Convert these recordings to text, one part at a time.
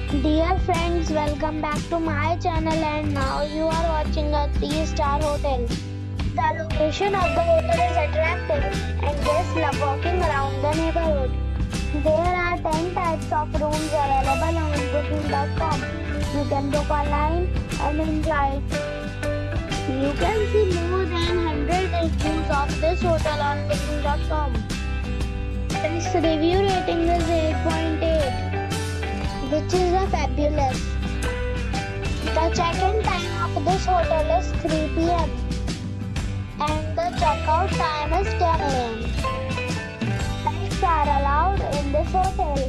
Dear friends, welcome back to my channel and now you are watching a 3-star hotel. The location of the hotel is attractive and guests love walking around the neighborhood. There are 10 types of rooms available on booking.com. You can book online and enjoy it. You can see more than 100 reviews of this hotel on booking.com. Its review rating is 8.8. which is a fabulous. The check-in time of this hotel is 3 p.m. and the check-out time is 10 a.m. Pets are allowed in this hotel.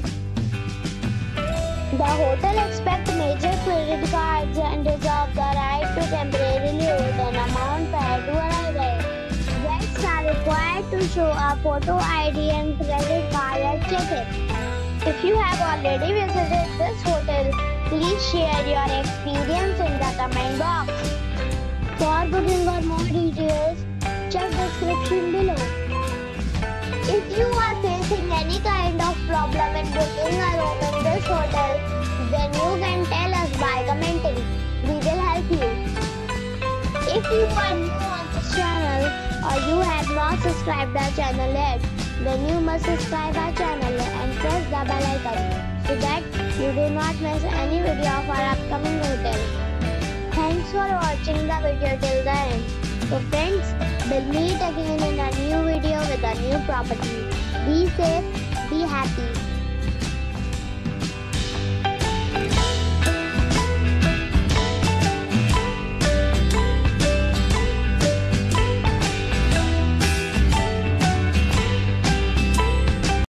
The hotel accepts major credit cards and reserves the right to temporarily hold an amount prior to arrival. Guests are required to show a photo ID and credit card at check-in. If you have already visited this hotel, please share your experience in the comment box. For booking or more details, check description below. If you are facing any kind of problem in booking a room in this hotel, then you can tell us by commenting. We will help you. If you are new on this channel or you have not subscribed our channel yet, then you must subscribe our channel and press the bell icon so that you do not miss any video of our upcoming hotel. Thanks for watching the video till the end. So friends, we'll meet again in a new video with a new property. Be safe.